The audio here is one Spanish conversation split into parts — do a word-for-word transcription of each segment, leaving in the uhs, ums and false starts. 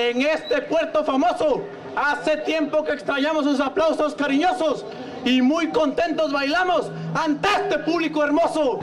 en este puerto famoso. Hace tiempo que extrañamos sus aplausos cariñosos y muy contentos bailamos ante este público hermoso.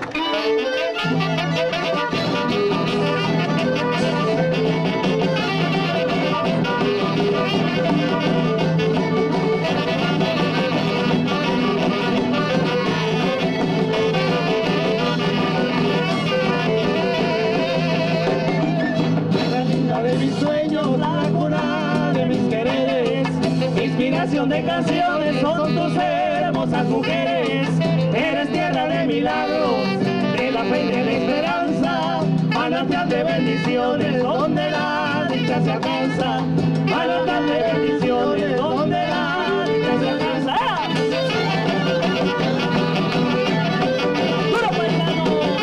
De mis sueños, la cuna de mis quereres, inspiración de canciones son tus hermosas mujeres. Eres tierra de milagros, de la fe y de la esperanza, manantial de bendiciones donde la dicha se alcanza, manantial de bendiciones donde la dicha se alcanza. ¡Duro paisano!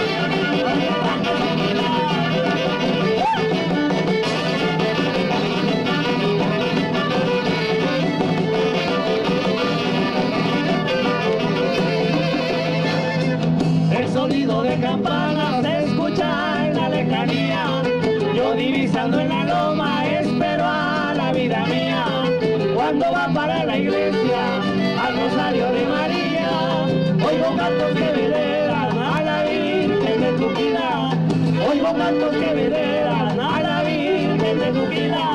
Sonido de campanas se escucha en la lejanía. Yo divisando en la loma espero a la vida mía. Cuando va para la iglesia al rosario de María, oigo cantos que veneran a la Virgen de tu vida. Oigo cantos que veneran a la Virgen de tu vida.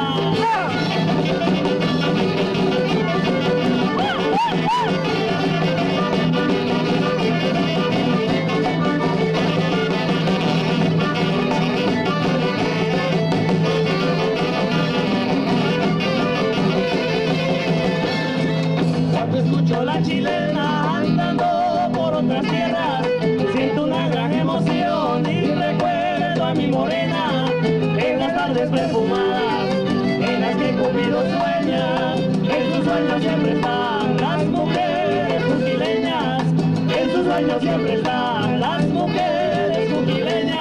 Escucho la chilena andando por otras tierras, siento una gran emoción y recuerdo a mi morena en las tardes perfumadas en las que Cupido sueña. En sus sueños siempre están las mujeres cuquileñas, en sus sueños siempre están las mujeres cuquileñas.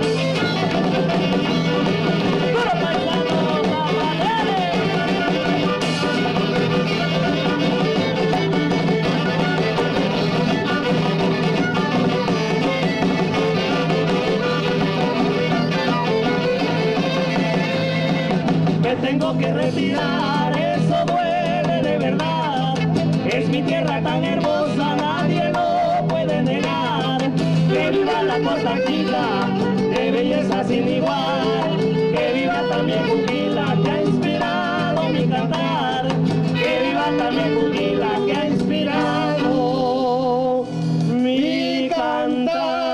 Tengo que retirar, eso duele de verdad. Es mi tierra tan hermosa, nadie lo puede negar. Que viva la Costa Chica, de belleza sin igual. Que viva también Cuquila, que ha inspirado mi cantar. Que viva también Cuquila, que ha inspirado mi cantar.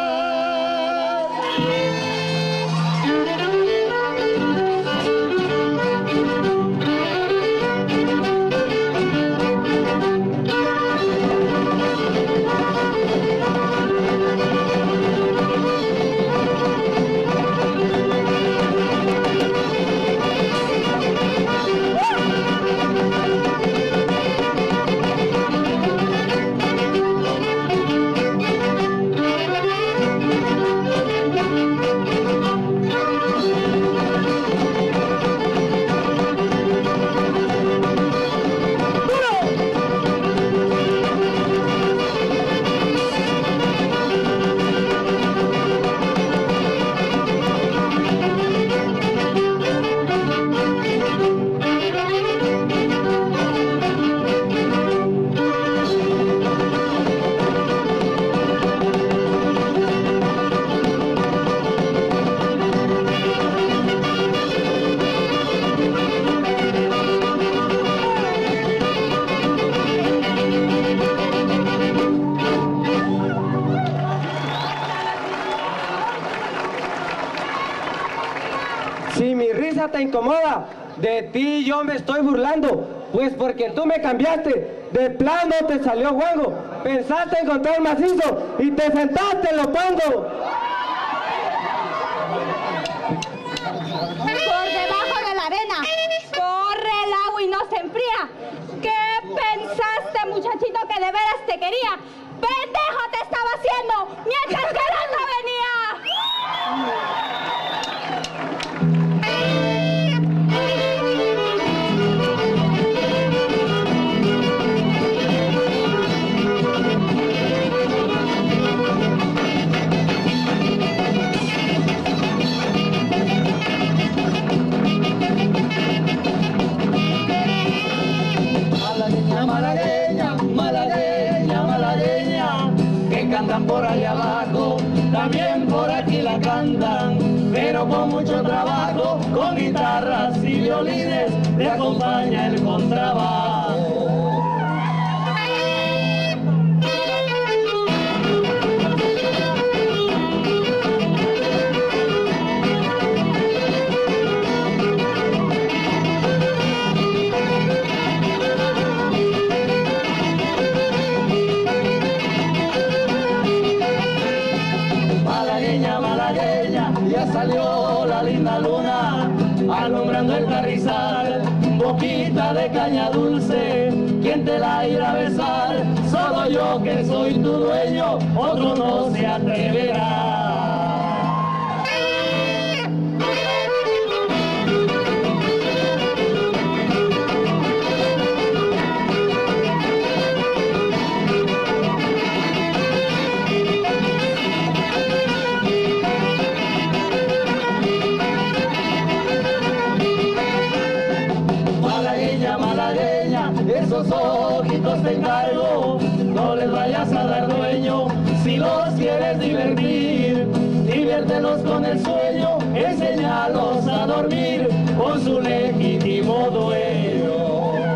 Si mi risa te incomoda, de ti yo me estoy burlando, pues porque tú me cambiaste, de plano te salió juego, pensaste encontrar macizo y te sentaste en lo pongo. Por debajo de la arena corre el agua y no se enfría. ¿Qué pensaste, muchachito, que de veras te quería? ¡Pendejo te estaba haciendo mientras que el otro venía! cantan por allá abajo, también por aquí la cantan, pero con mucho trabajo, con guitarras y violines, le acompaña el contrabajo. Salió la linda luna, alumbrando el carrizal, boquita de caña dulce, ¿quién te la irá a besar? Solo yo que soy tu dueño, otro no se atreverá. Esos ojitos te encargo, no les vayas a dar dueño, si los quieres divertir, diviértelos con el sueño, enséñalos a dormir con su legítimo dueño.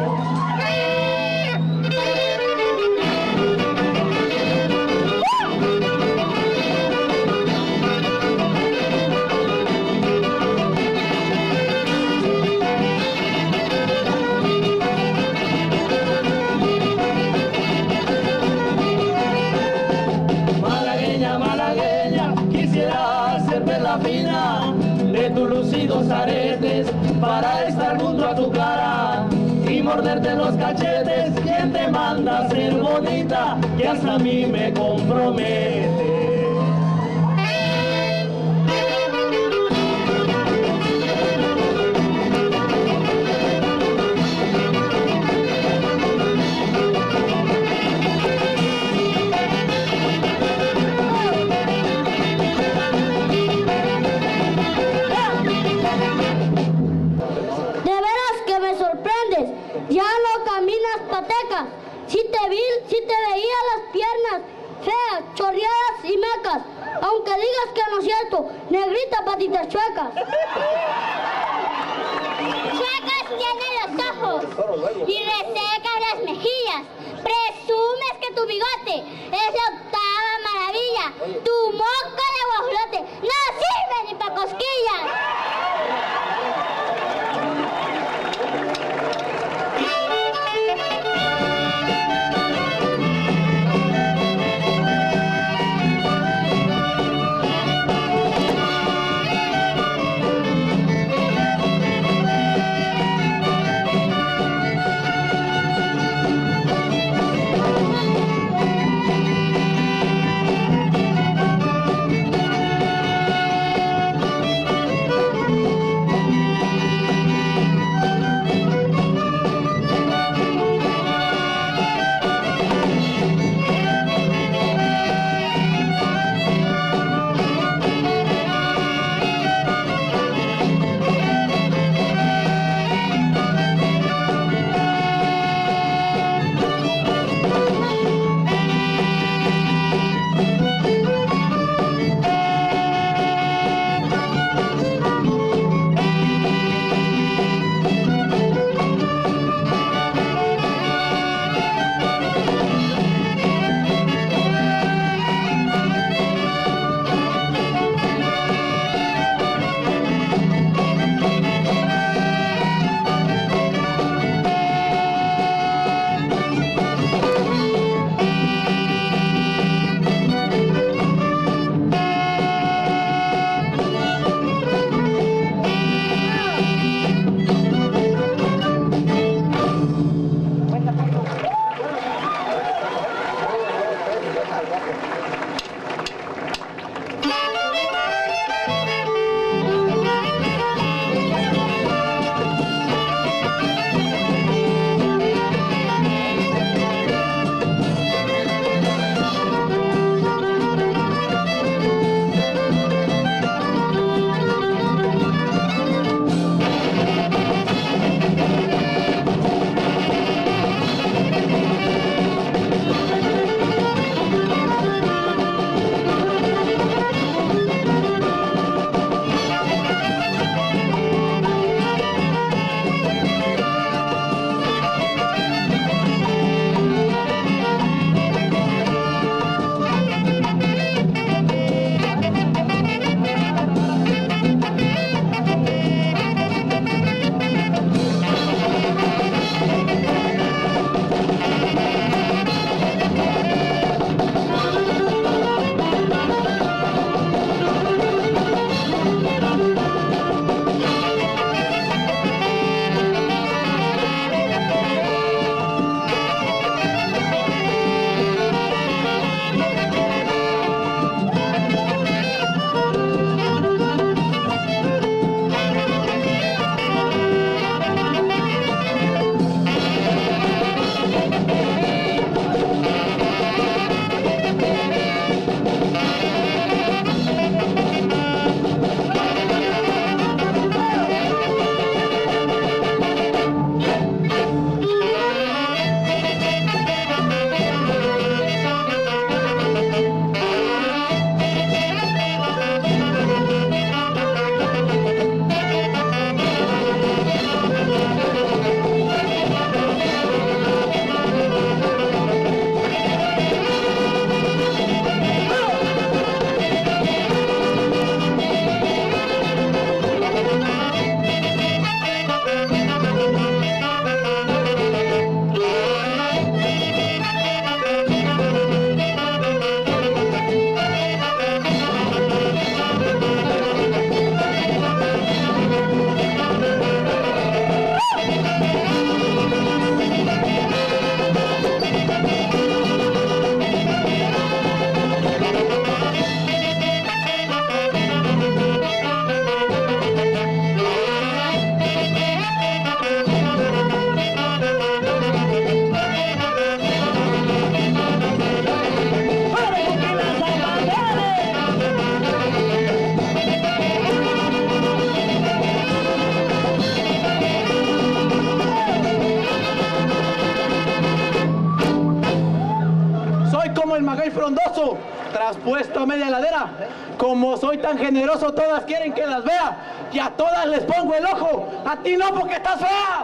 De tus lucidos aretes para estar junto a tu cara y morderte los cachetes. ¿Quién te manda a ser bonita que hasta a mí me compromete? Ya no caminas patecas, si te vi, si te veía las piernas feas, chorreadas y mecas, aunque digas que no es cierto, negrita patitas chuecas. Chuecas tienen los ojos y resecas las mejillas, presumes que tu bigote es la octava maravilla, tu moco de guajolote no sirve ni pa' cosquillas. frondoso, traspuesto a media ladera. Como soy tan generoso, todas quieren que las vea, y a todas les pongo el ojo, a ti no porque estás fea.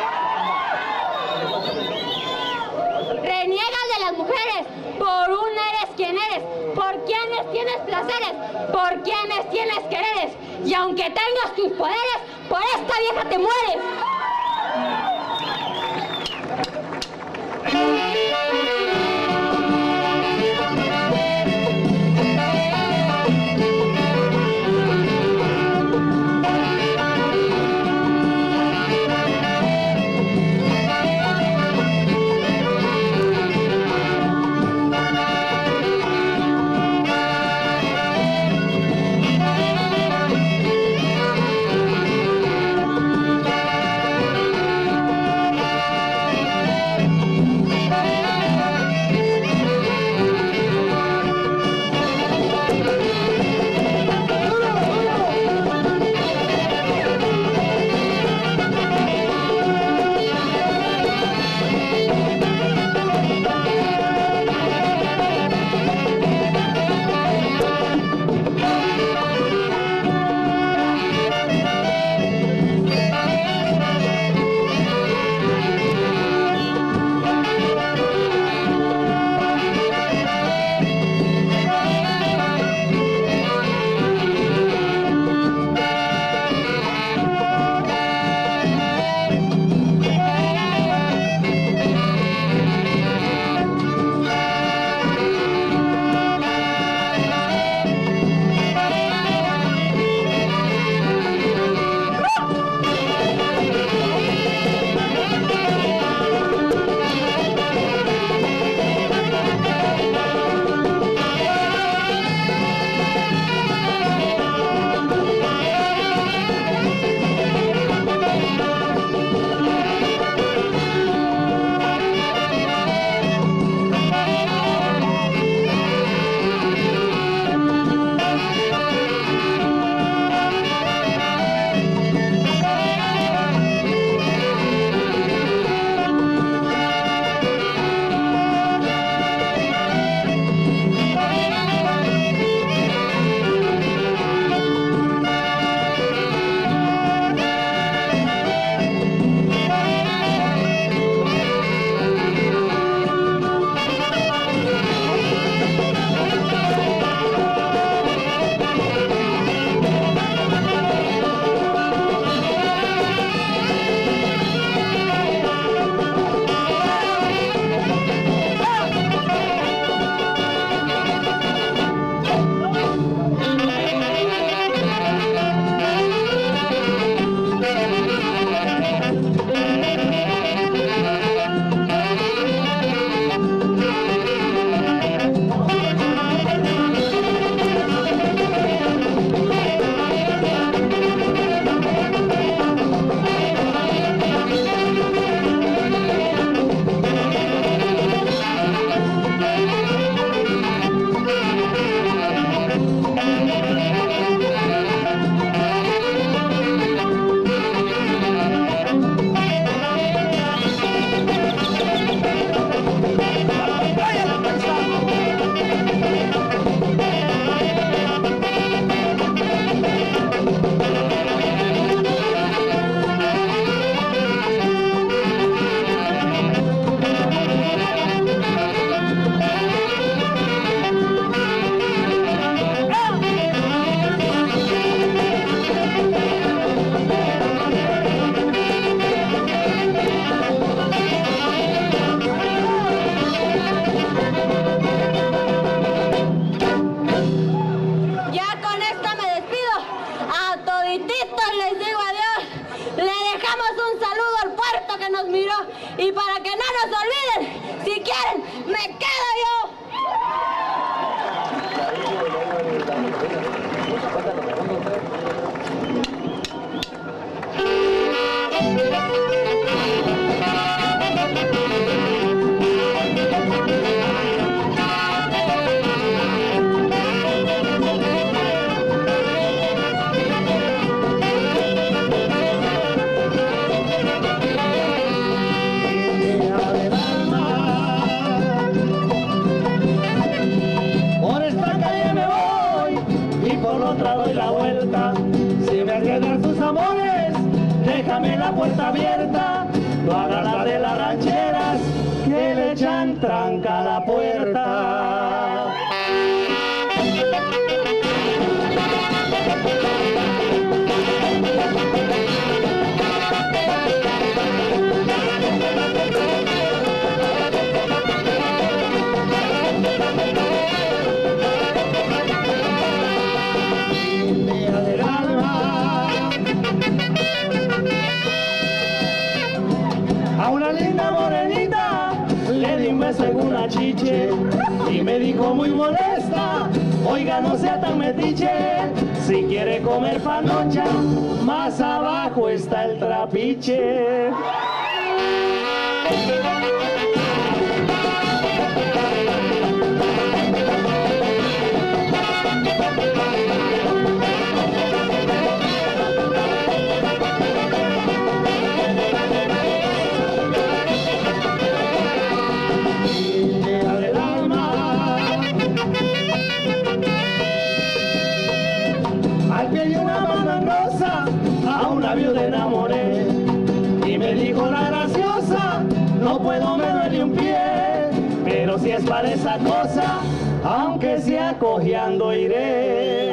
Reniegas de las mujeres, por una eres quien eres, por quienes tienes placeres, por quienes tienes quereres, y aunque tengas tus poderes, por esta vieja te mueres. otra doy la vuelta. Si me quedan tus amores, déjame la puerta abierta. No hagas la de las rancheras que le echan tranca a la puerta. A una linda morenita le di un beso en una chiche y me dijo muy molesta, oiga, no sea tan metiche, si quiere comer panocha, más abajo está el trapiche. Le enamoré y me dijo la graciosa, no puedo, me duele un pie, pero si es para esa cosa, aunque sea cojeando iré.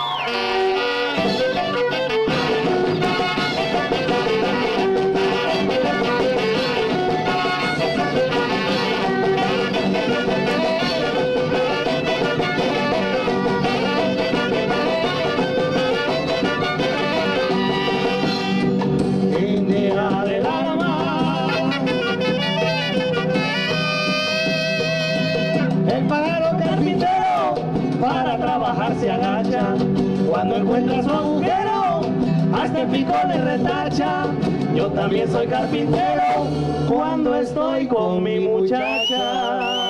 Se agacha, cuando encuentra su agujero, hasta el pico le retacha. Yo también soy carpintero cuando estoy con mi muchacha.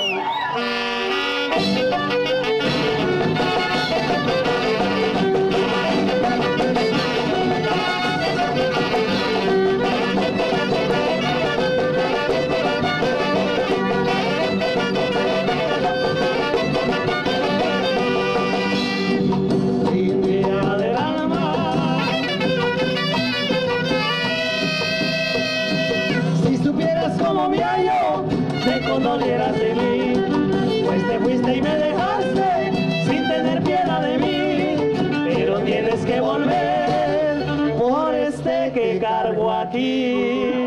Dolieras de mí, pues te fuiste y me dejaste sin tener piedad de mí, pero tienes que volver por este que cargo aquí.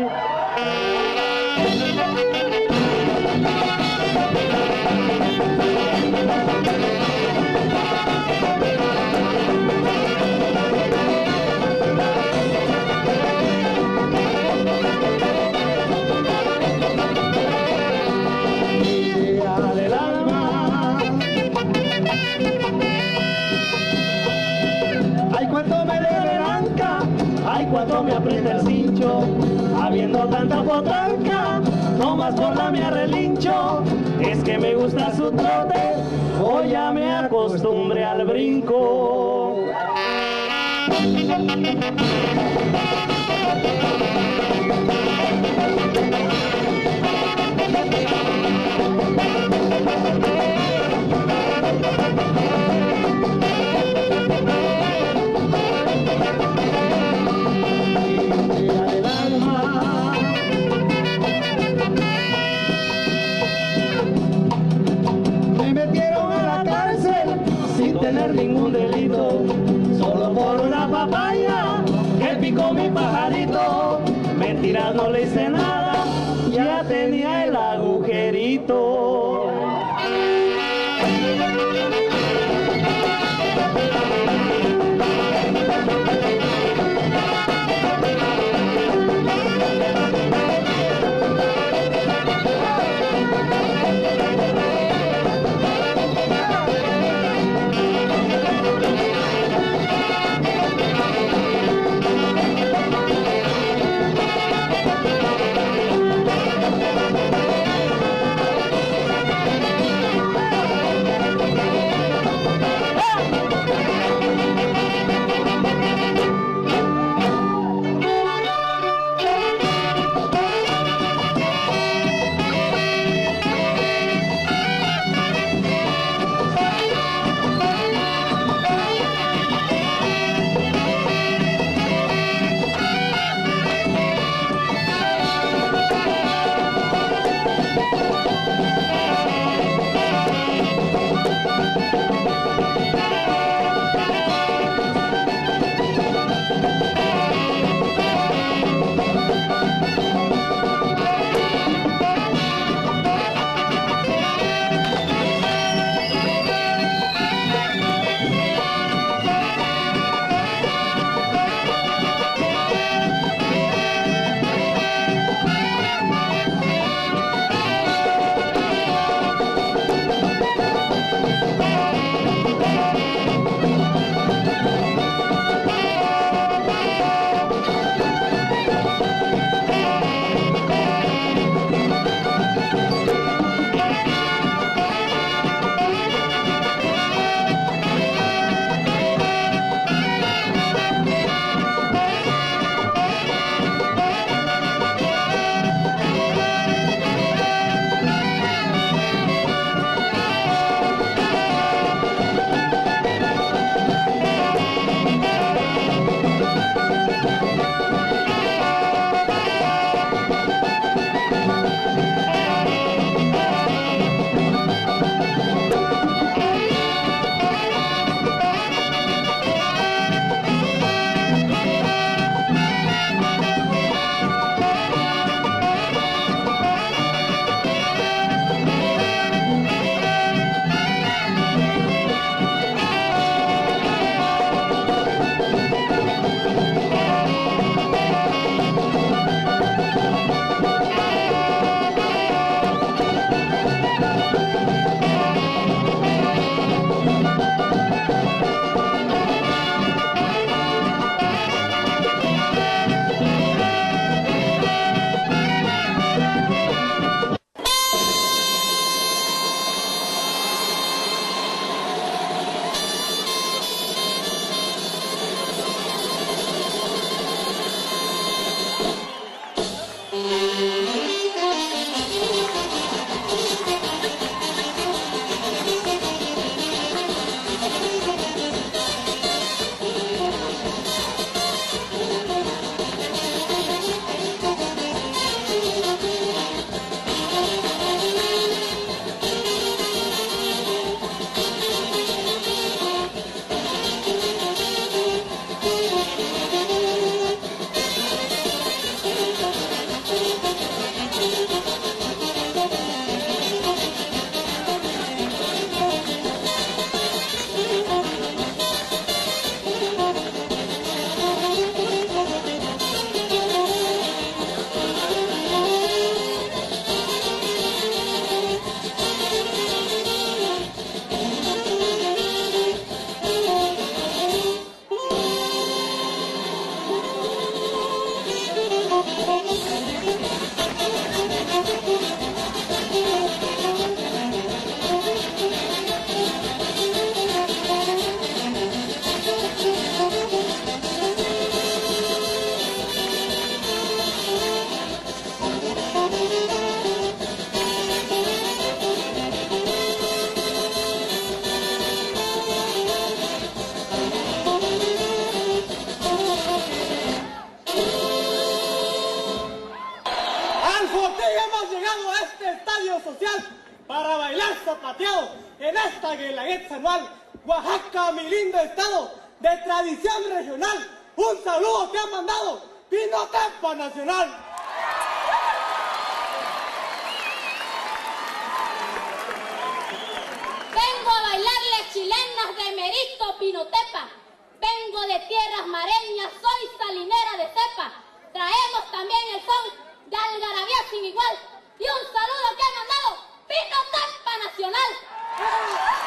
Cuando me aprieta el cincho, habiendo tanta potranca, no más por la mía relincho, es que me gusta su trote, o ya me acostumbré al brinco. Tener ningún delito, solo por una papaya que picó mi pajarito. Mentiras, no le hice nada, ya tenía el agujerito. fiesta guelaguetza anual. Oaxaca, mi lindo estado, de tradición regional. Un saludo te han mandado, Pinotepa Nacional. Vengo a bailarles chilenas de Merito Pinotepa. Vengo de tierras mareñas, soy salinera de cepa. Traemos también el son de algarabía sin igual. Y un saludo que ha mandado Pinotepa Nacional.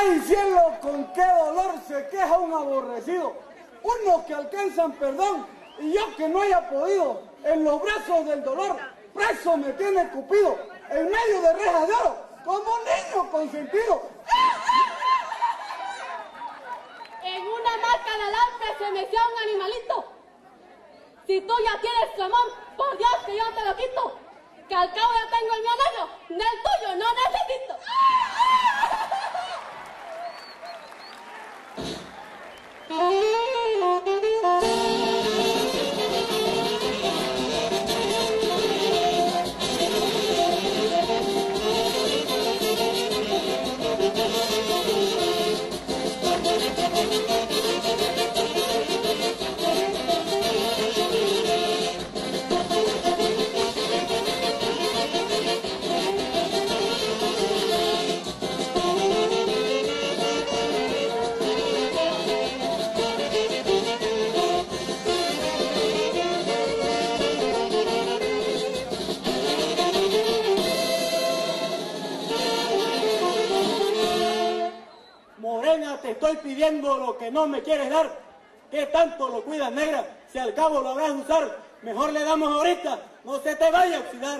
Ay cielo, con qué dolor se queja un aborrecido. Unos que alcanzan perdón y yo que no haya podido. En los brazos del dolor, preso me tiene Cupido. En medio de rejas de oro, como niño consentido. En una marca de alambre se metió un animalito. Si tú ya tienes tu amor, por Dios que yo te lo quito. Que al cabo ya tengo el mío negro, del tuyo no necesito. Morena, te estoy pidiendo lo que no me quieres dar. ¿Qué tanto lo cuidas, negra? Si al cabo lo habrás de usar, mejor le damos ahorita, no se te vaya a oxidar.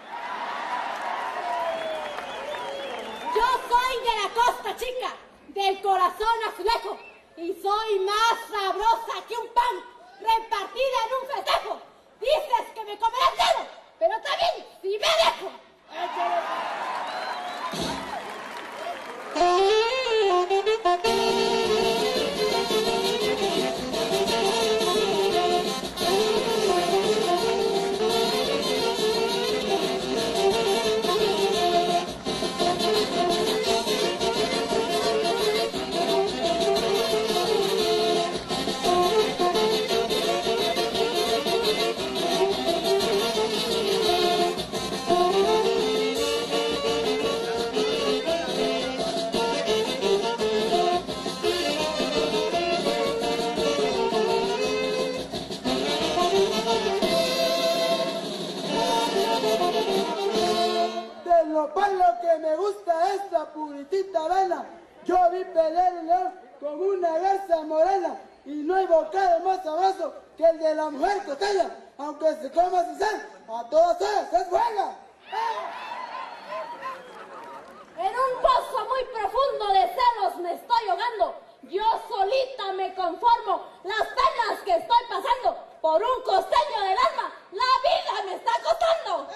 Yo soy de la costa, chica, del corazón azulejo, y soy más sabrosa que un pan repartida en un festejo. Dices que me comerás dedo, pero también si me dejo. Lo que me gusta es la puritita vena. Yo vi pelear el león con una garza morena y no hay bocado más sabroso que el de la mujer costeña. Aunque se coma sin sal, a todas horas es buena. En un pozo muy profundo de celos me estoy ahogando. Yo solita me conformo las penas que estoy pasando. Por un costeño del alma, la vida me está costando.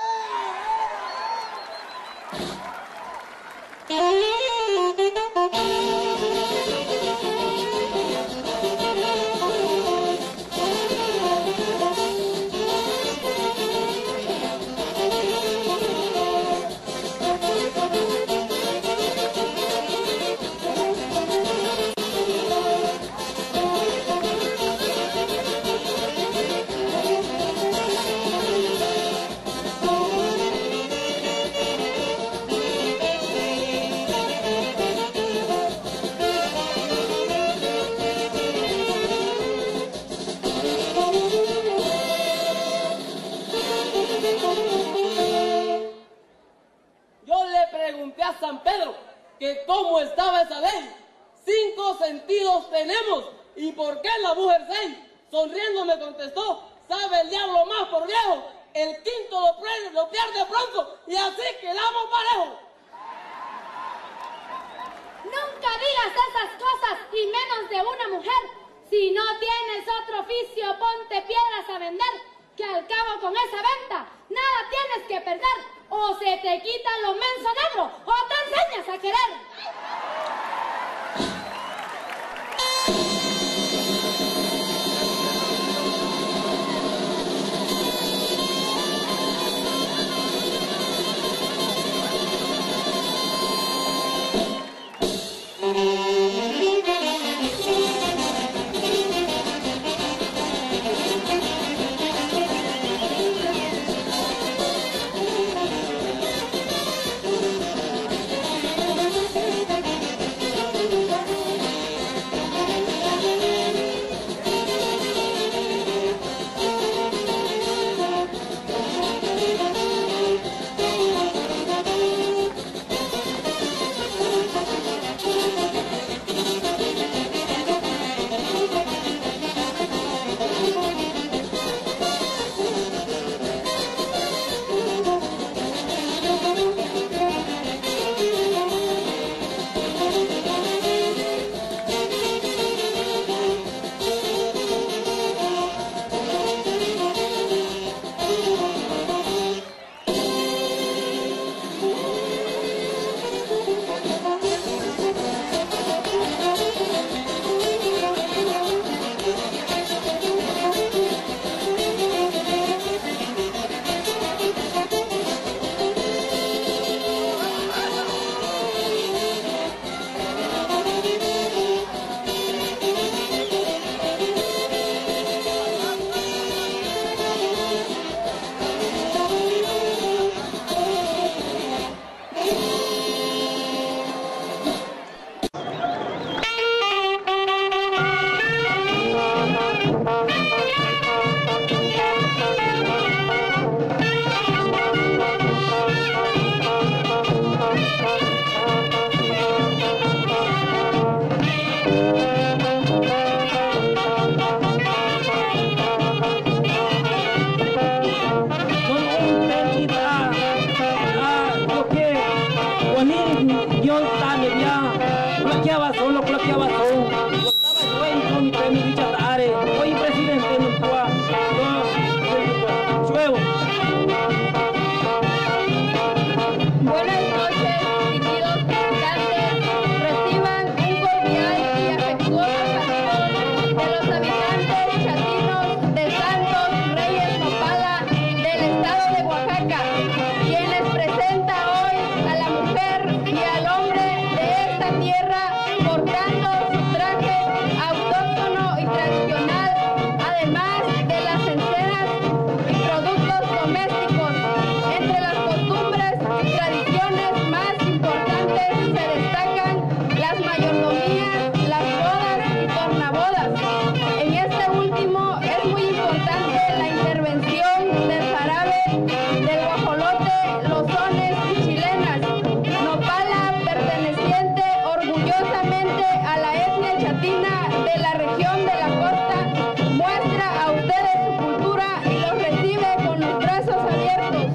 San Pedro, que cómo estaba esa ley. Cinco sentidos tenemos, ¿y por qué la mujer seis? Sonriendo me contestó, sabe el diablo más por viejo, el quinto lo pierde, lo pierde pronto, y así quedamos parejos. Nunca digas esas cosas, y menos de una mujer. Si no tienes otro oficio, ponte piedras a vender, que al cabo con esa venta nada tienes que perder. O se te quitan los mensos negros, o te enseñas a querer. Dios dame ya. Bloqueaba solo, bloqueaba solo. Estaba bueno, mi premio, mi chatare. Oye, presidente, no puedo. Chuevo. Buenas noches, queridos visitantes. Reciban un cordial y afectuoso saludo de los habitantes chatinos de Santos Reyes Nopala del estado de Oaxaca, quienes presenta hoy a la mujer y al hombre de esta tierra portando su traje autóctono y tradicional, además de las enseñas y productos domésticos. Entre las costumbres y tradiciones más importantes se destacan las mayordomías, las bodas y tornabodas. En este último es muy importante la intervención del jarabe, del guajolote, los sones y chilenas. Nopala, perteneciente orgullosamente a la etnia chatina de la región de la costa, muestra a ustedes su cultura y los recibe con los brazos abiertos.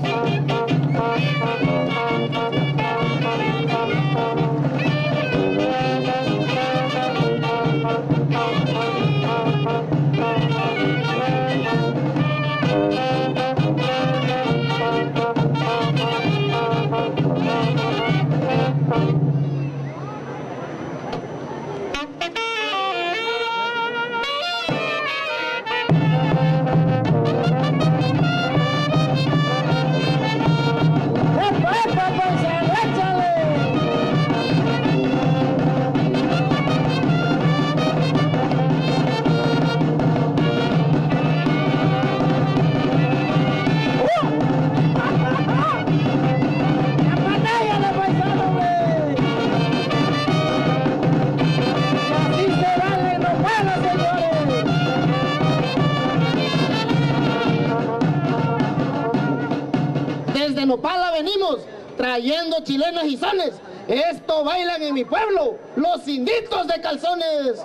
Desde Nopala venimos trayendo chilenas y sones. Esto bailan en mi pueblo los inditos de calzones.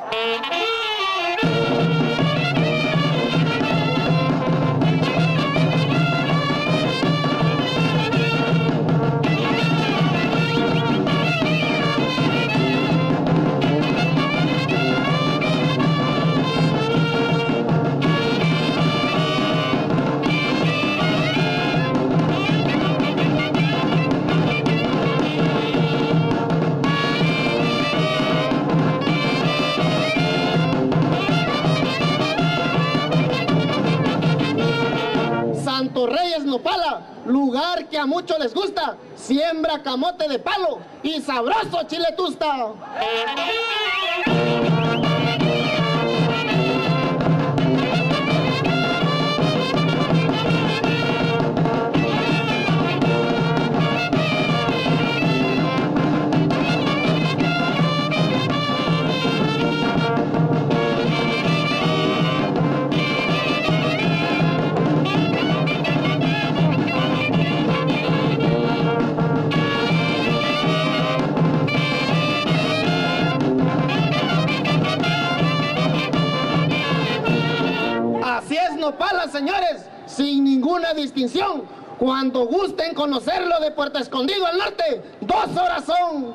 Santos Reyes Nopala, lugar que a muchos les gusta, siembra camote de palo y sabroso chile tusta. Nopala, señores, sin ninguna distinción. Cuando gusten conocerlo de Puerto Escondido al norte, dos horas son.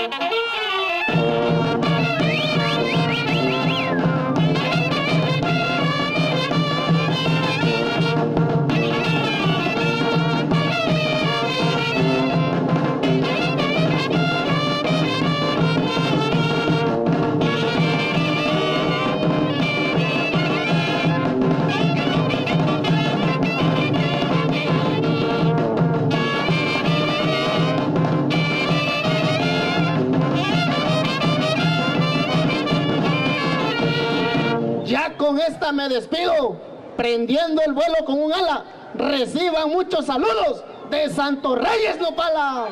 Ya con esta me despido, prendiendo el vuelo con un ala. Reciban muchos saludos de Santos Reyes Nopala.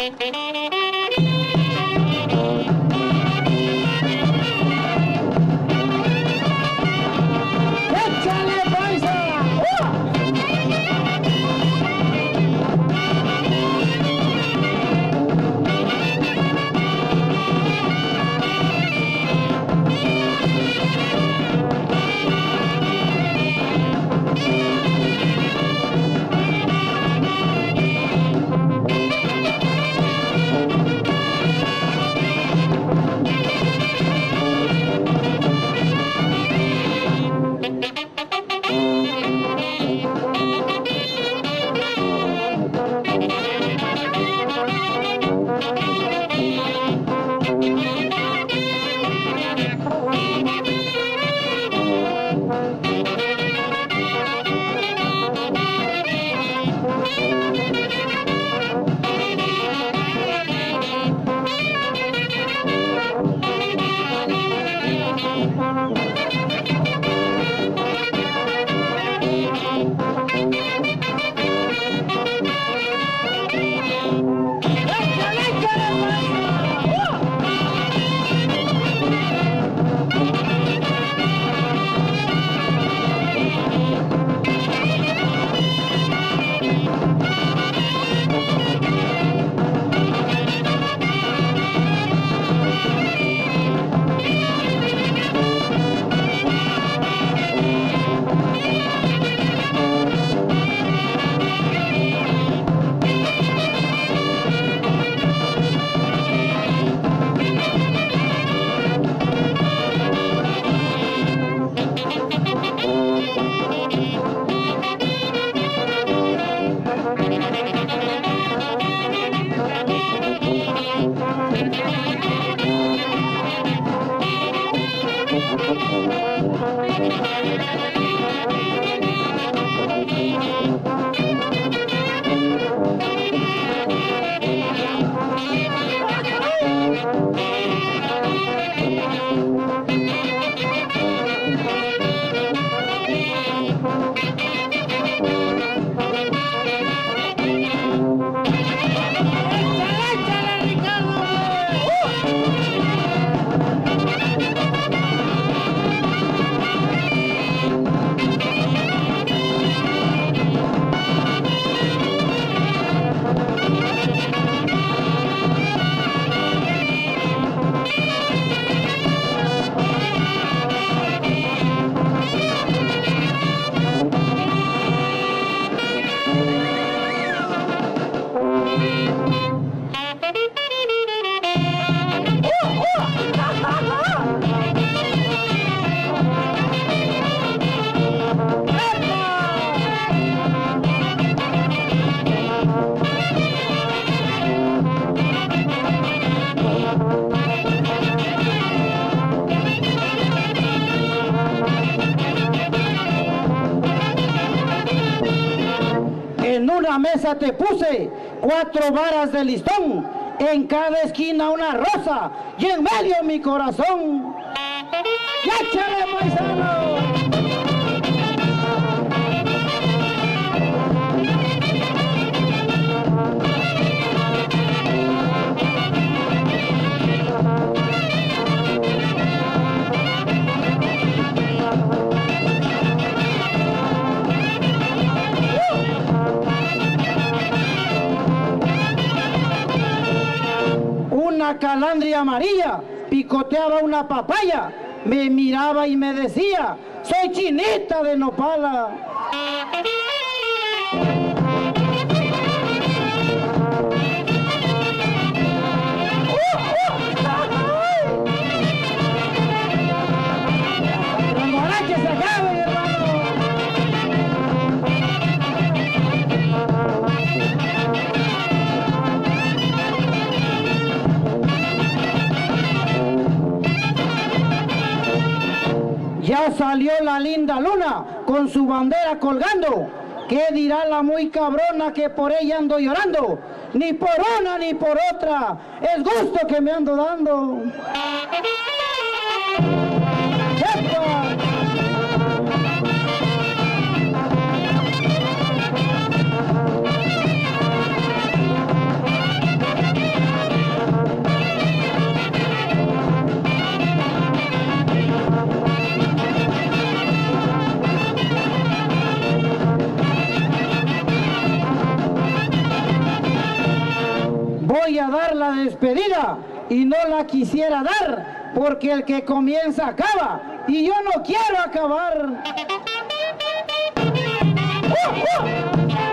En una mesa te puse cuatro varas de listón, en cada esquina una rosa y en medio mi corazón. ¡Y échale, paisano! Una calandria amarilla picoteaba una papaya, me miraba y me decía, soy Chinita de Nopala. Los guaraches se acaben, hermano. Ya salió la linda luna con su bandera colgando. ¿Qué dirá la muy cabrona que por ella ando llorando? Ni por una ni por otra, es gusto que me ando dando. ¡Epa! voy a dar la despedida y no la quisiera dar, porque el que comienza acaba y yo no quiero acabar. ¡Uh, uh!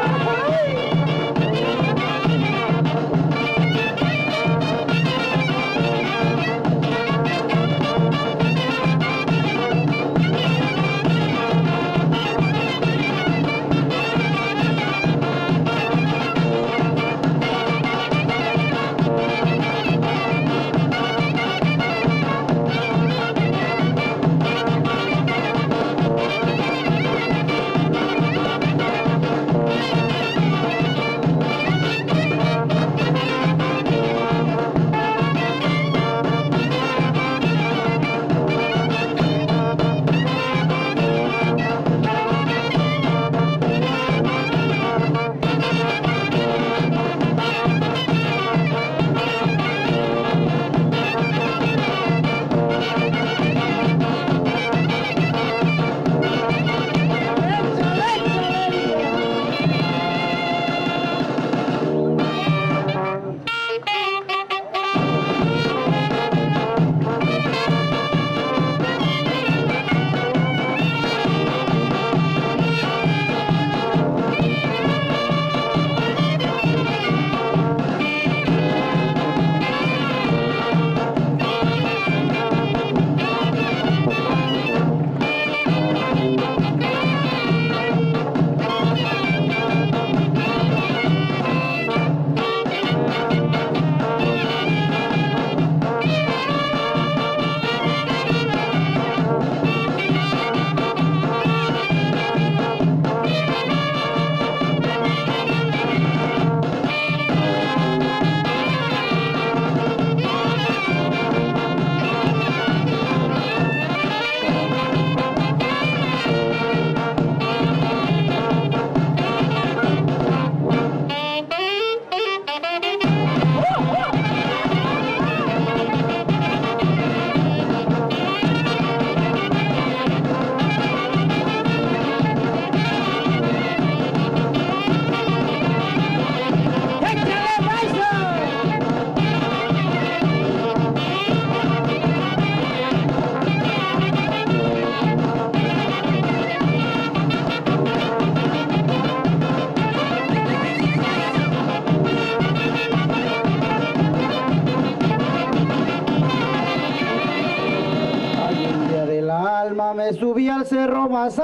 Me subí al cerro más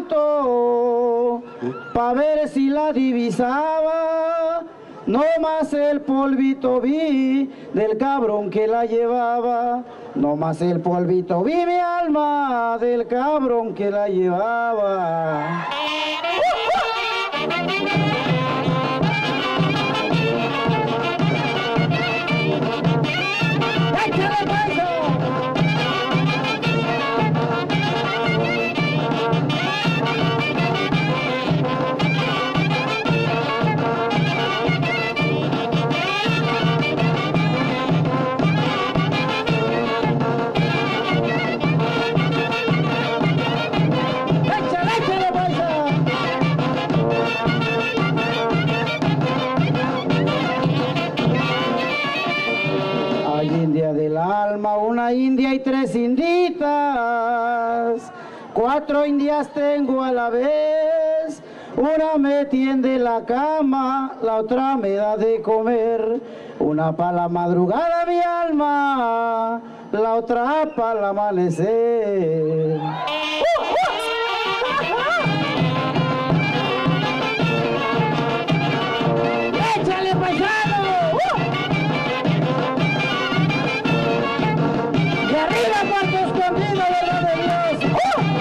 alto pa' ver si la divisaba, no más el polvito vi del cabrón que la llevaba, no más el polvito vi mi alma del cabrón que la llevaba. Una india y tres inditas, cuatro indias tengo a la vez, una me tiende la cama, la otra me da de comer, una pa' la madrugada mi alma, la otra pa' el amanecer. ¡Échale, paisano! Escondido, verdad de Dios. ¡Uh!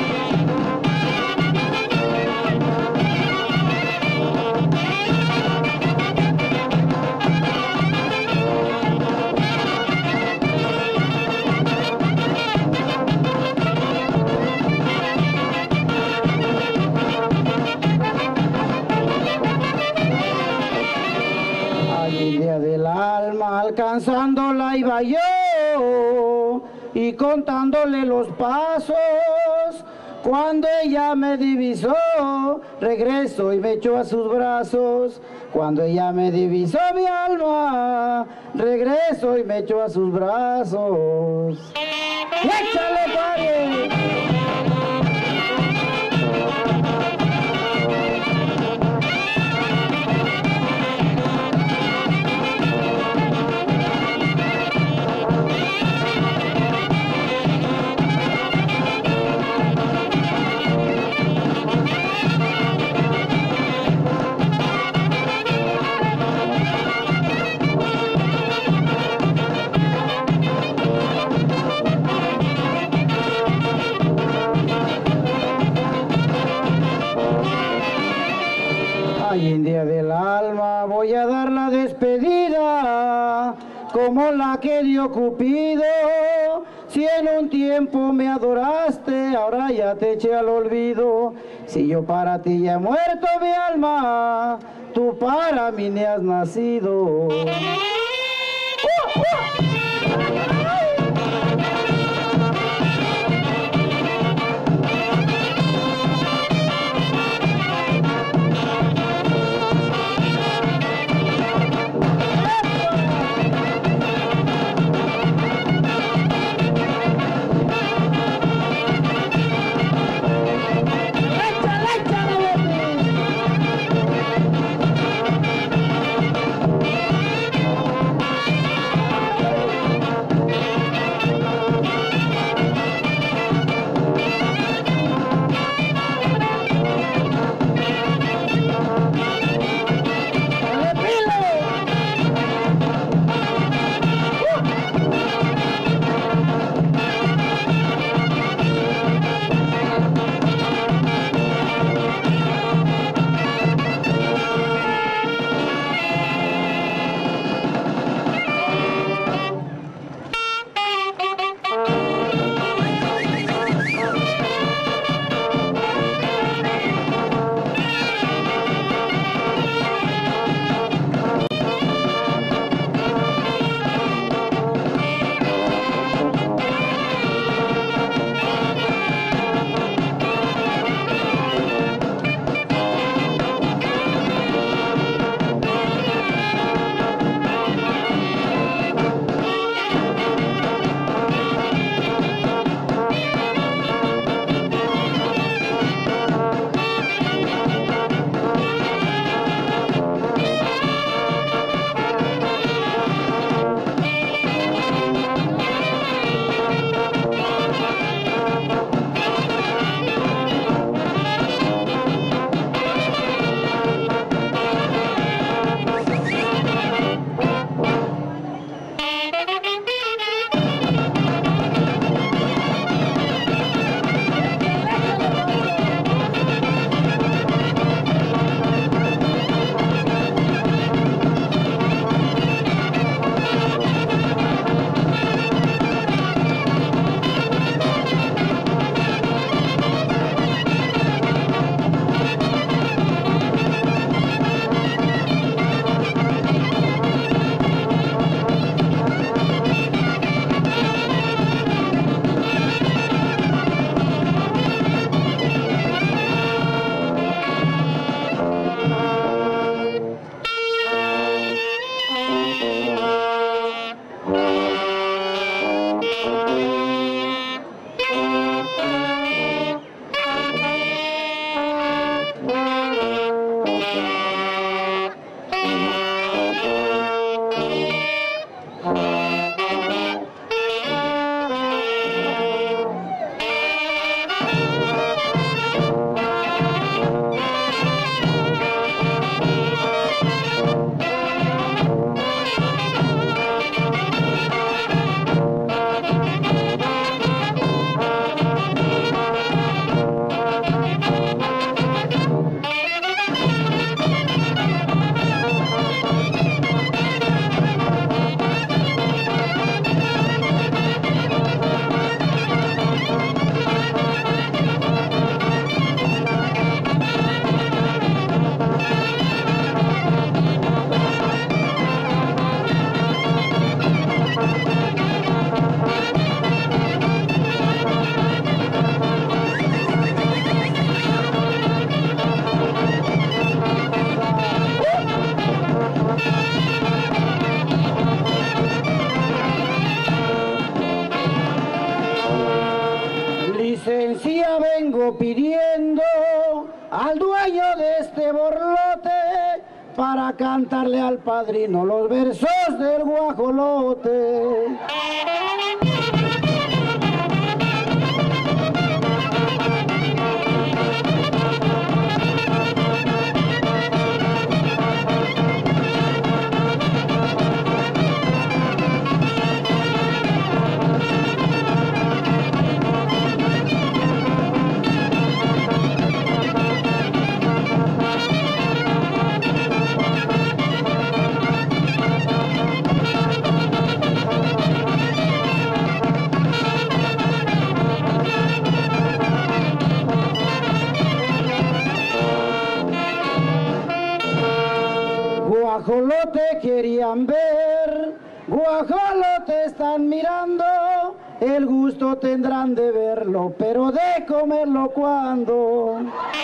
India del alma, alcanzándola iba yo y contándole los pasos, Cuando ella me divisó, regreso y me echó a sus brazos. Cuando ella me divisó mi alma, regreso y me echó a sus brazos. ¡Échale, padre! Ay, India del alma, voy a dar la despedida como la que dio Cupido. Si en un tiempo me adoraste, ahora ya te eché al olvido. Si yo para ti ya he muerto mi alma, tú para mí ni has nacido. ¡Uh, uh! cantarle al padrino los versos del guajolote. Guajolote querían ver, guajolote están mirando, el gusto tendrán de verlo, pero de comerlo cuando.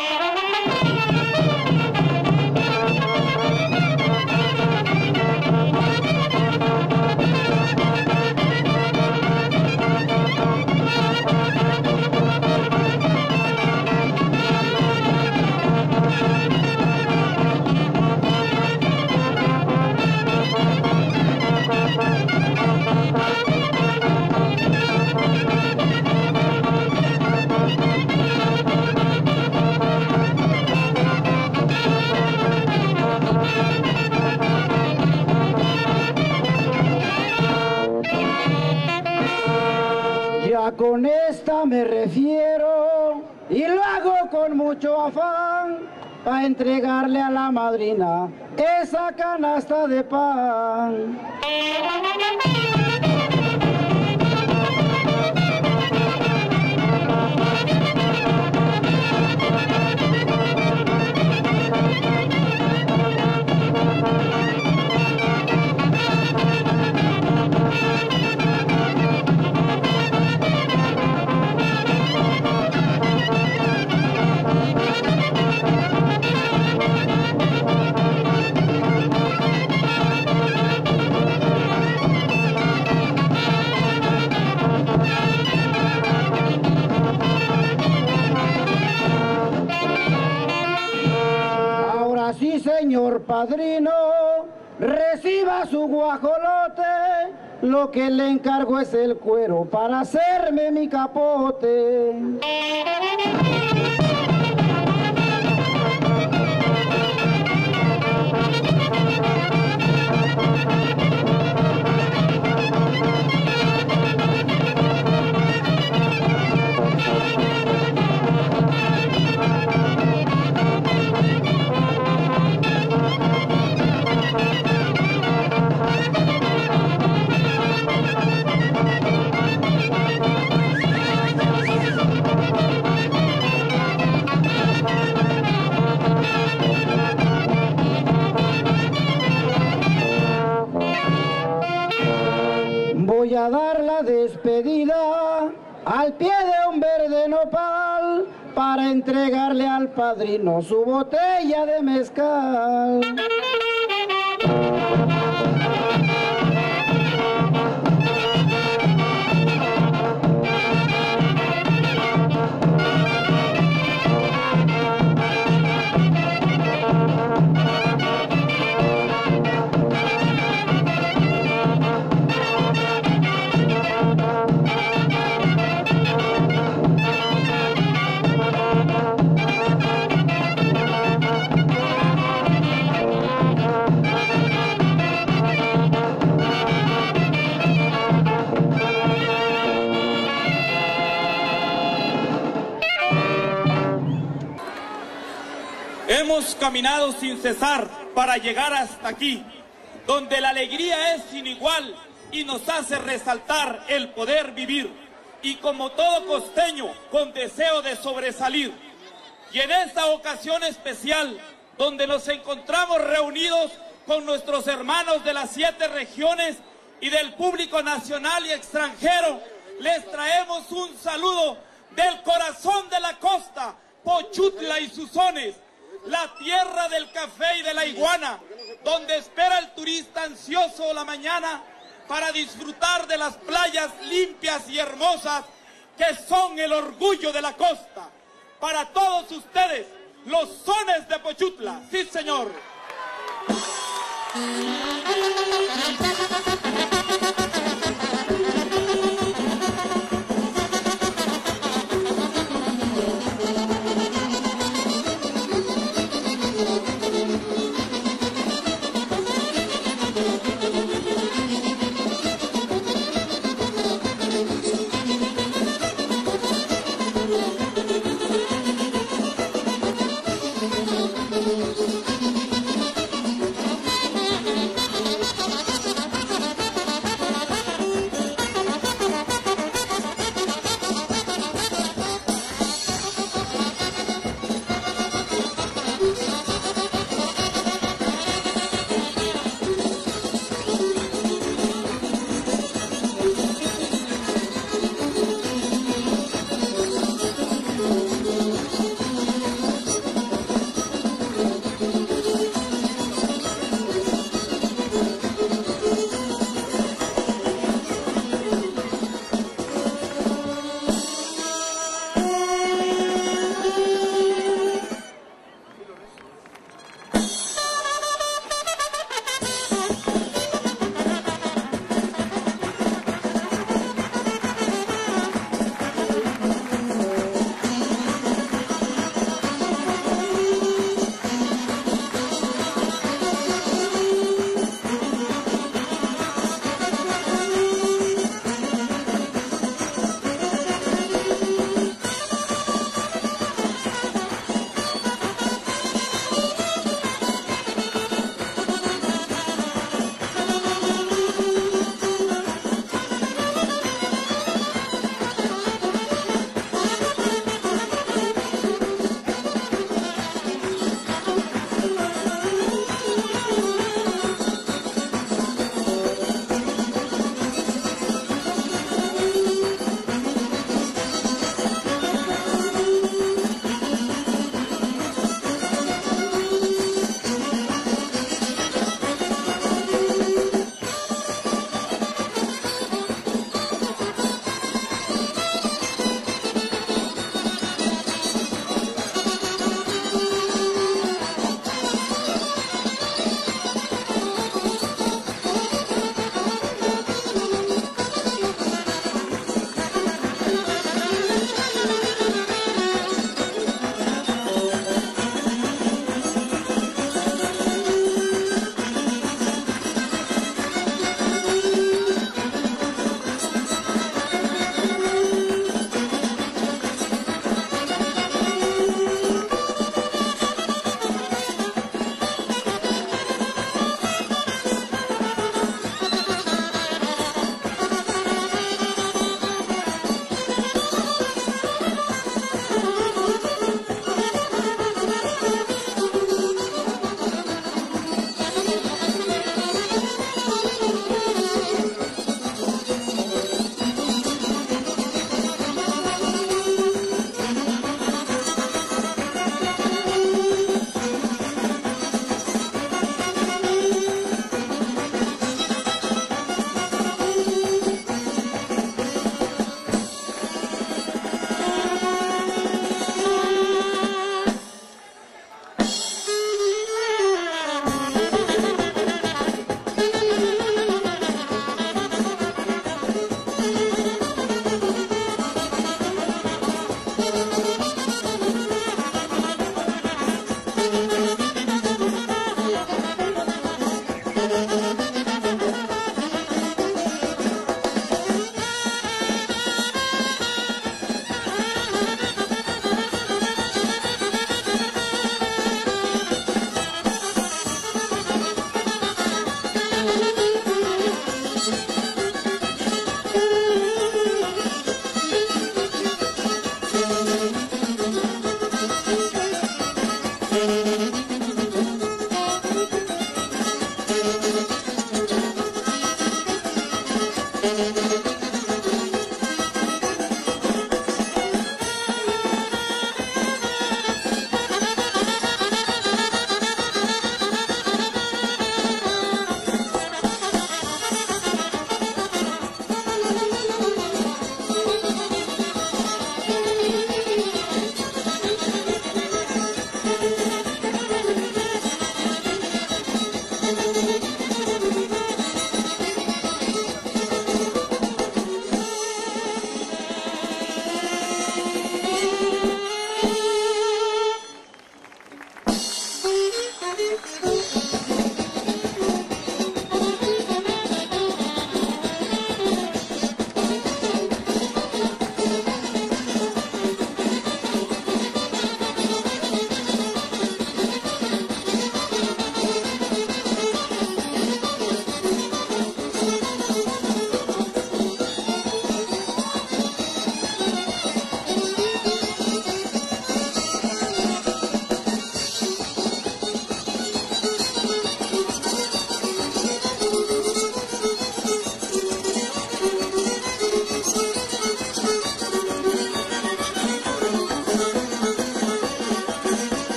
Con esta me refiero y lo hago con mucho afán para entregarle a la madrina esa canasta de pan. Sí, señor padrino, reciba su guajolote, lo que le encargo es el cuero para hacerme mi capote. Voy a dar la despedida al pie de un verde nopal para entregarle al padrino su botella de mezcal. Hemos caminado sin cesar para llegar hasta aquí, donde la alegría es sin igual y nos hace resaltar el poder vivir, y como todo costeño con deseo de sobresalir. Y en esta ocasión especial, donde nos encontramos reunidos con nuestros hermanos de las siete regiones y del público nacional y extranjero, les traemos un saludo del corazón de la costa, Pochutla y Suzones, la tierra del café y de la iguana, donde espera el turista ansioso la mañana para disfrutar de las playas limpias y hermosas que son el orgullo de la costa. Para todos ustedes, los sones de Pochutla. Sí, señor.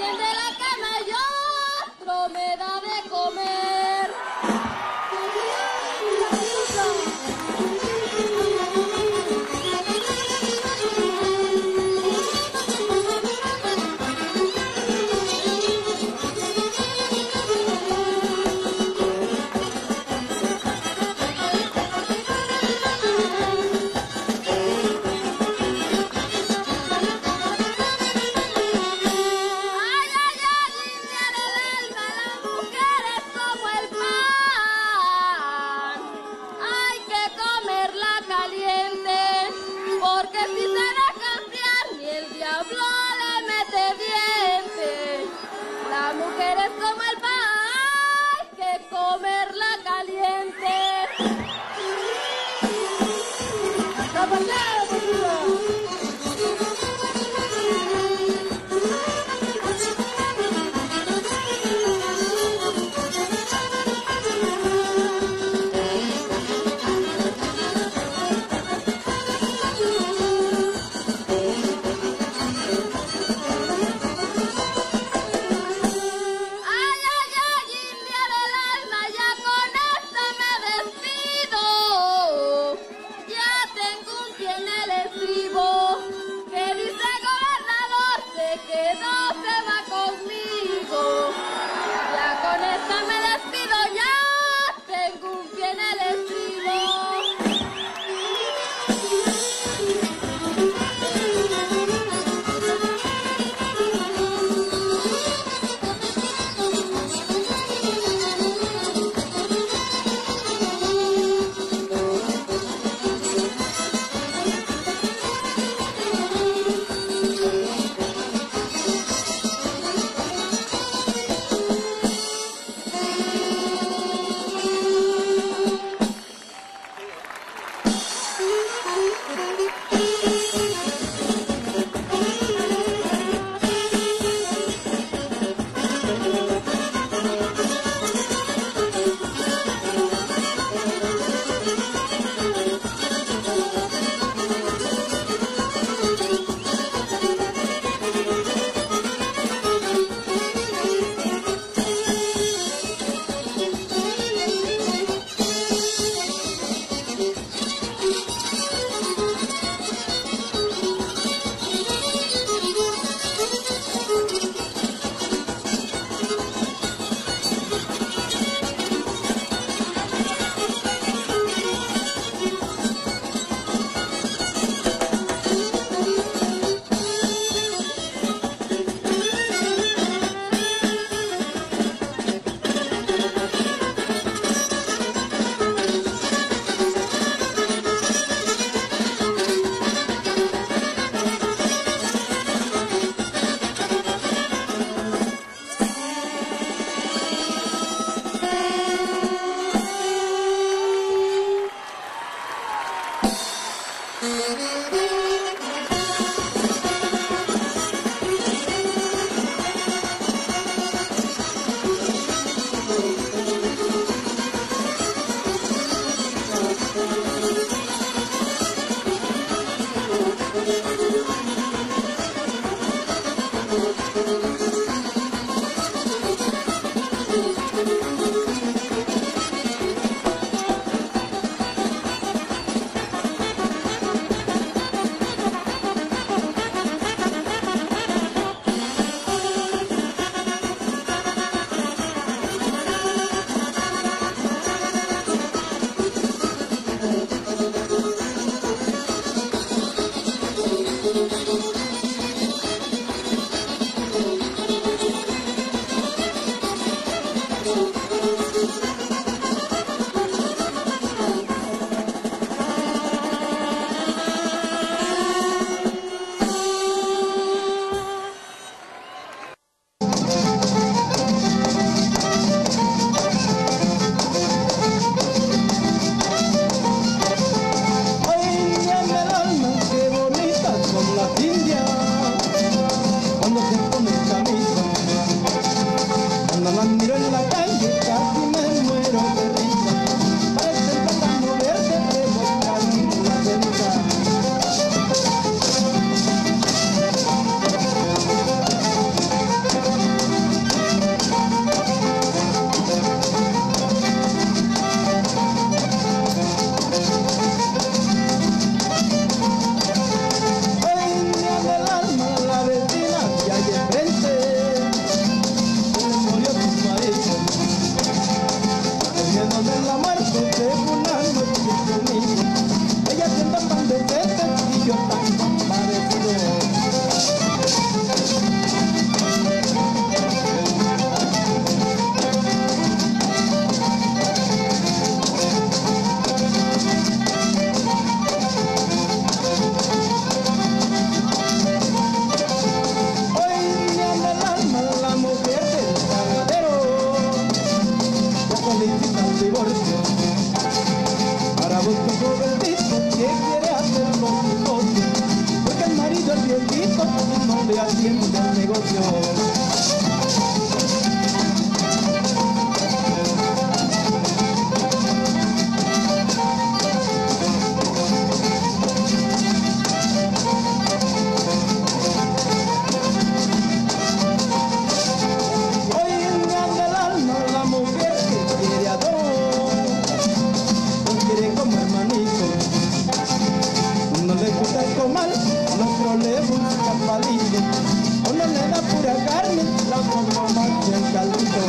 tiende la cama y otro me da de comer. Tiene media carne, la como más en caldito.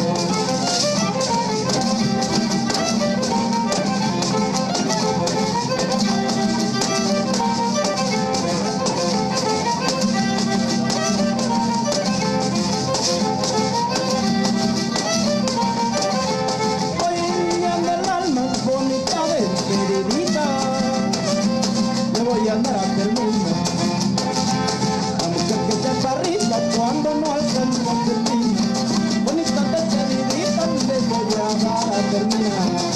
Voy a andar a terminar. La mujer que se parrita cuando no alcanza a terminar. Bonita despedidita le voy a dar a terminar.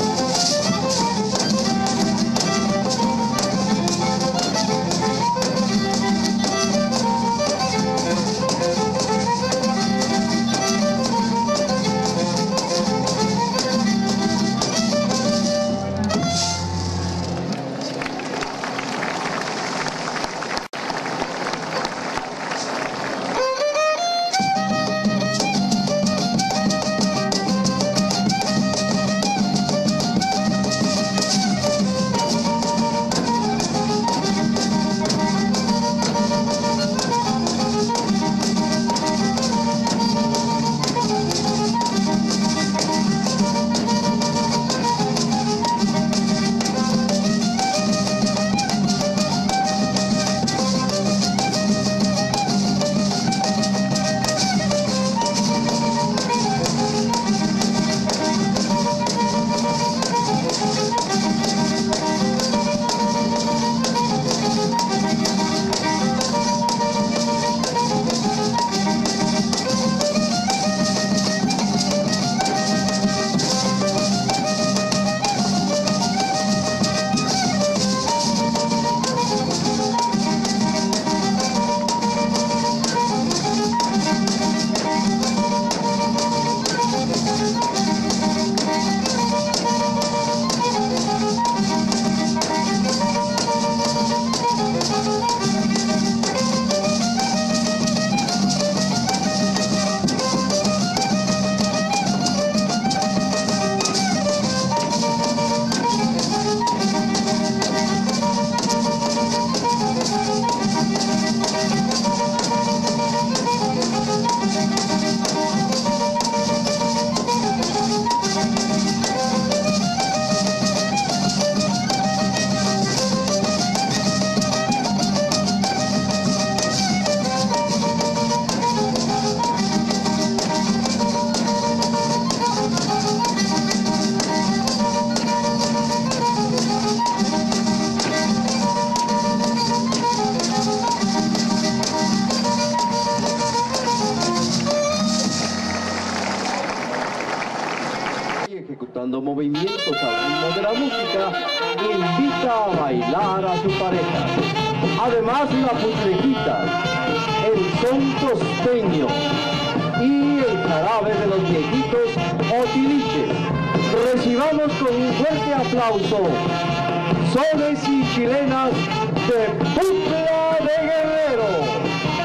Ejecutando movimientos al ritmo de la música, invita a bailar a su pareja. Además, la putrequita, el son costeño y el jarabe de los viejitos o tiliches. Recibamos con un fuerte aplauso sones y chilenas de Putla de Guerrero.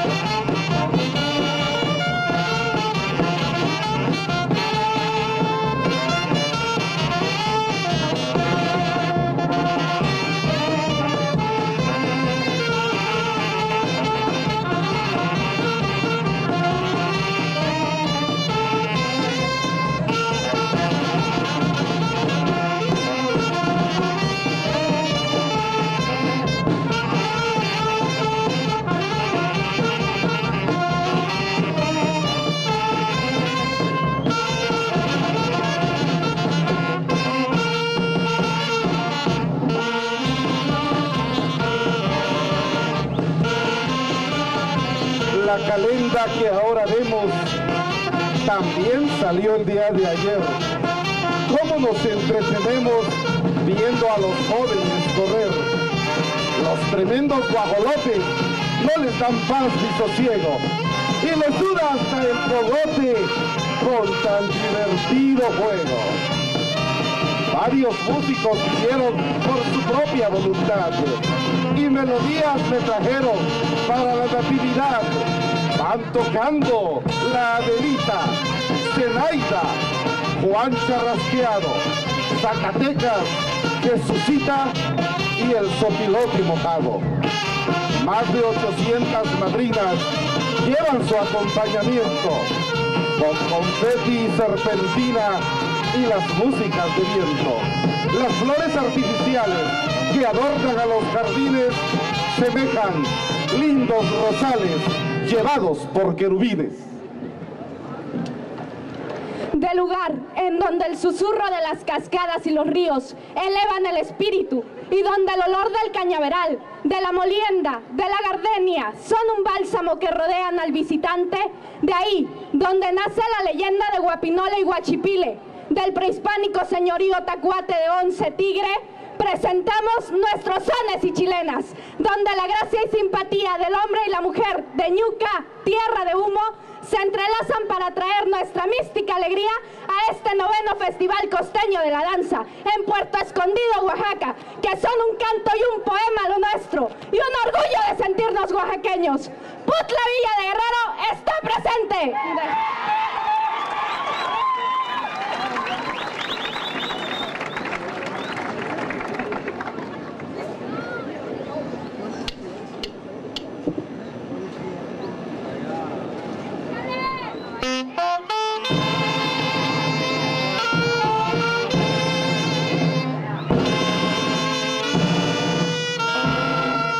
La calenda que ahora vemos también salió el día de ayer. ¿Cómo nos entretenemos viendo a los jóvenes correr? Los tremendos guajolotes no les dan paz ni sosiego y les suda hasta el cogote con tan divertido juego. Varios músicos vinieron por su propia voluntad y melodías me trajeron para la natividad. Van tocando la Adelita, Zenaida, Juan Charrasqueado, Zacatecas, Jesucita y el Sopilote Mojado. Más de ochocientas madrinas llevan su acompañamiento con confeti y serpentina y las músicas de viento. Las flores artificiales que adornan a los jardines semejan lindos rosales llevados por querubines. De lugar en donde el susurro de las cascadas y los ríos elevan el espíritu y donde el olor del cañaveral, de la molienda, de la gardenia son un bálsamo que rodean al visitante, de ahí donde nace la leyenda de Guapinola y Guachipile, del prehispánico señorío Tacuate de Once Tigre, presentamos nuestros sones y chilenas, donde la gracia y simpatía del hombre y la mujer de Ñuca, tierra de humo, se entrelazan para traer nuestra mística alegría a este noveno Festival Costeño de la Danza en Puerto Escondido, Oaxaca, que son un canto y un poema lo nuestro y un orgullo de sentirnos oaxaqueños. Putla Villa de Guerrero está presente.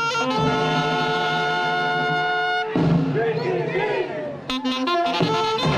Thank you.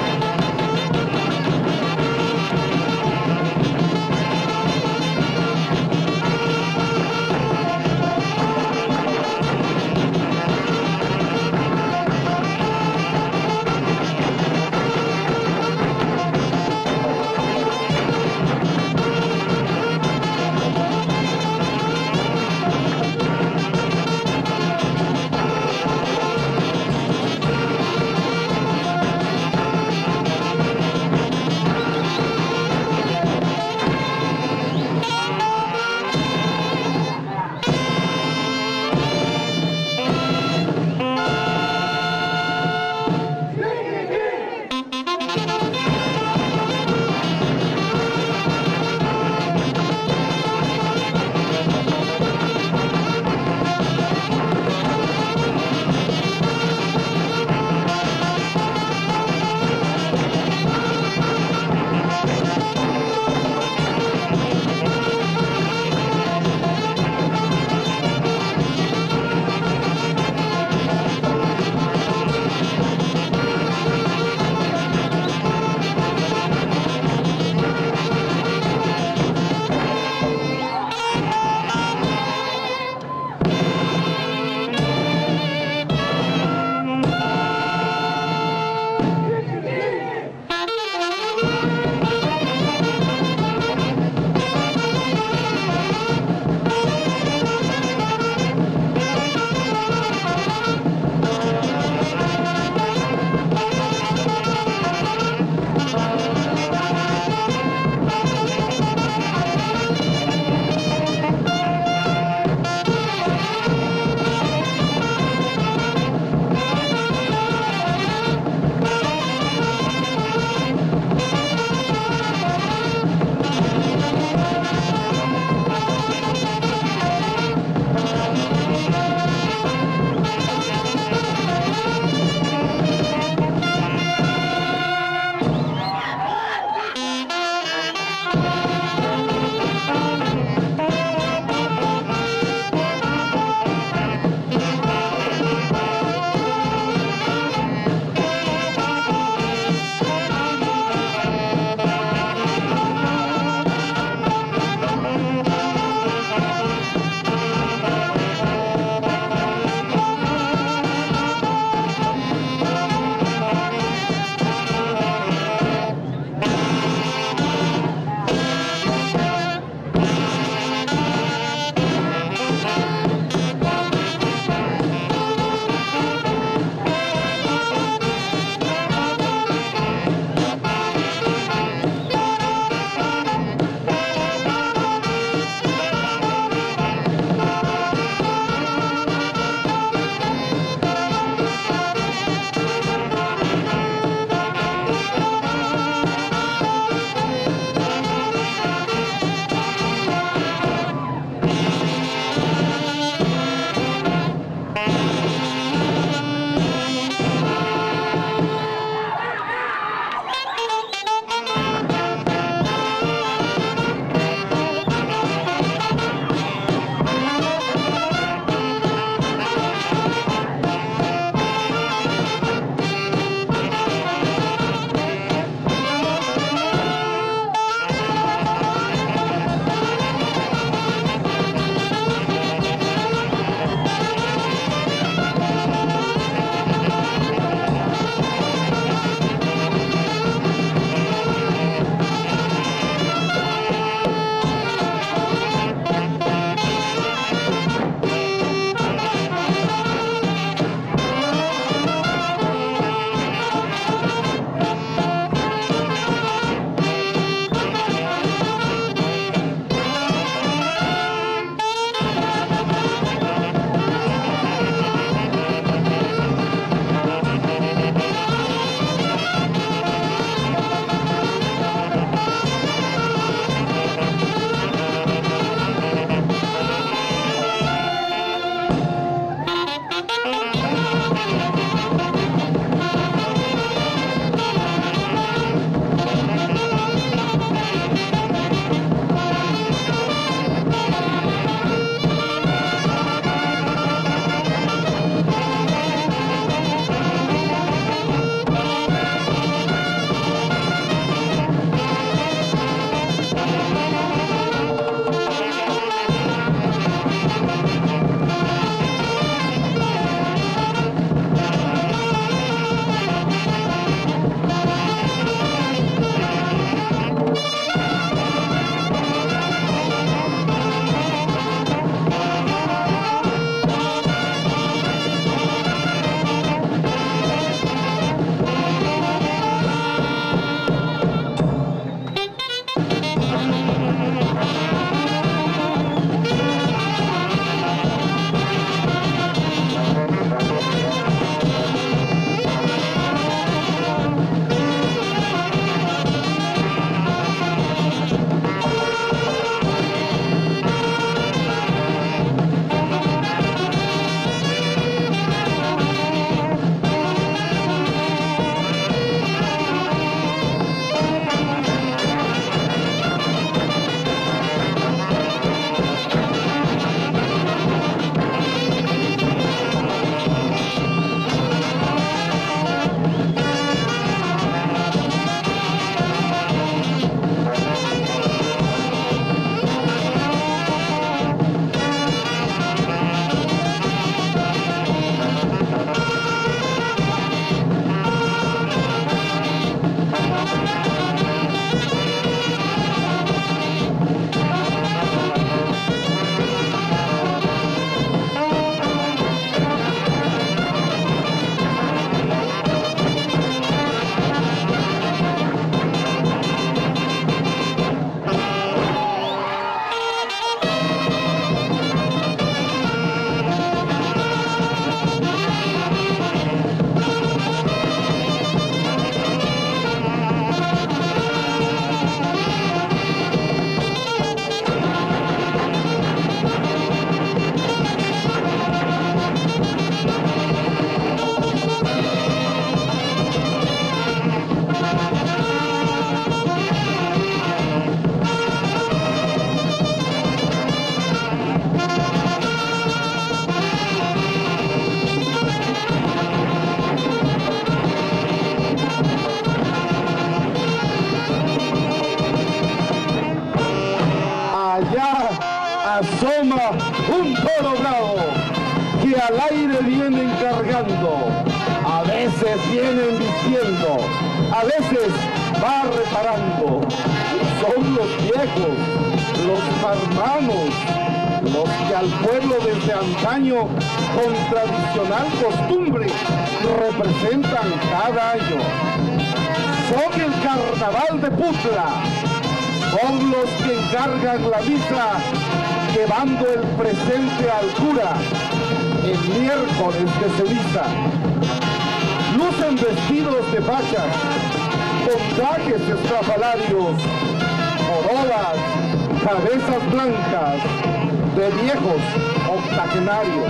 se vienen vistiendo, a veces va reparando. Son los viejos, los hermanos, los que al pueblo desde antaño con tradicional costumbre representan cada año. Son el carnaval de Putla, son los que encargan la misa llevando el presente al cura el miércoles de ceniza. Lucen vestidos de fachas, con trajes estrafalarios, corolas, cabezas blancas, de viejos octogenarios.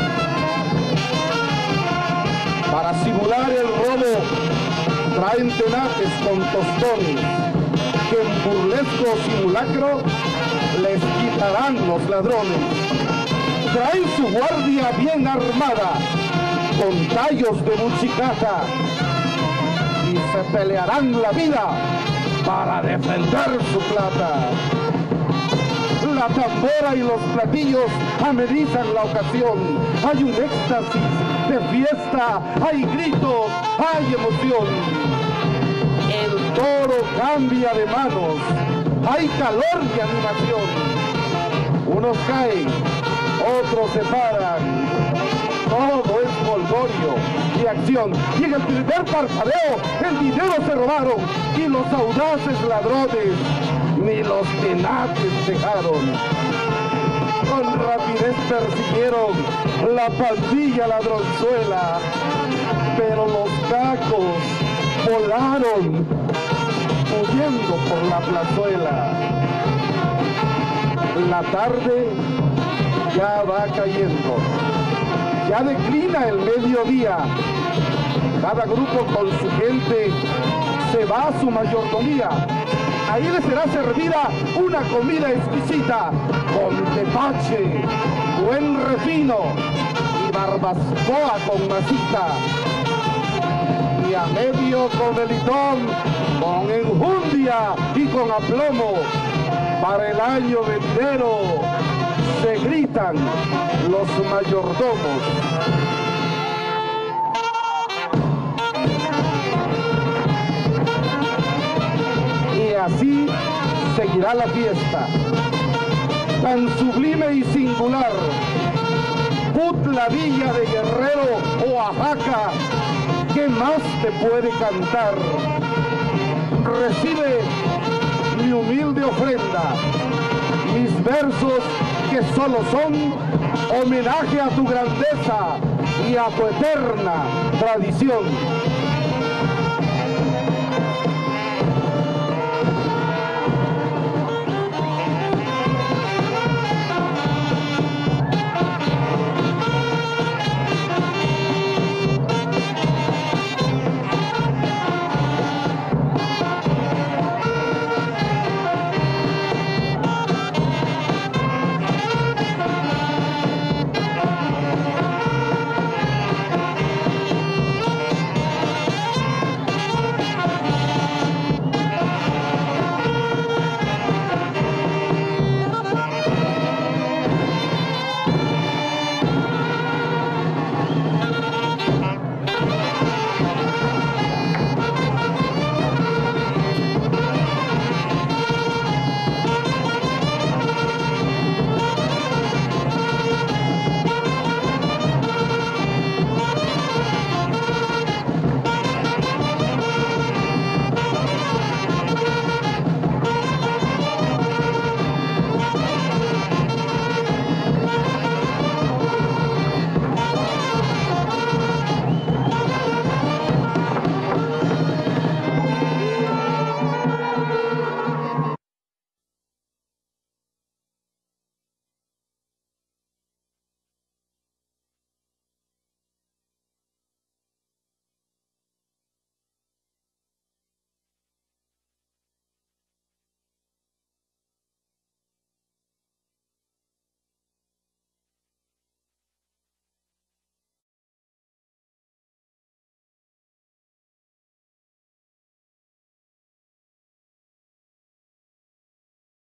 Para simular el robo, traen tenaces con tostones, que en burlesco simulacro les quitarán los ladrones. Traen su guardia bien armada, con tallos de buchicaca, y se pelearán la vida para defender su plata. La tambora y los platillos amenizan la ocasión. Hay un éxtasis de fiesta, hay gritos, hay emoción. El toro cambia de manos, hay calor y animación. Unos caen, otros se paran, todo es folgorio y acción. Y en el primer parpadeo el dinero se robaron y los audaces ladrones ni los tenaces dejaron. Con rapidez persiguieron la pandilla ladronzuela, pero los cacos volaron huyendo por la plazuela. La tarde ya va cayendo, ya declina el mediodía. Cada grupo con su gente se va a su mayordomía. Ahí les será servida una comida exquisita, con tepache, buen refino y barbacoa con masita. Y a medio comelitón, con enjundia y con aplomo, para el año venidero se gritan los mayordomos. Y así seguirá la fiesta, tan sublime y singular. Putla, Villa de Guerrero, Oaxaca, ¿qué más te puede cantar? Recibe mi humilde ofrenda, mis versos que solo son homenaje a tu grandeza y a tu eterna tradición.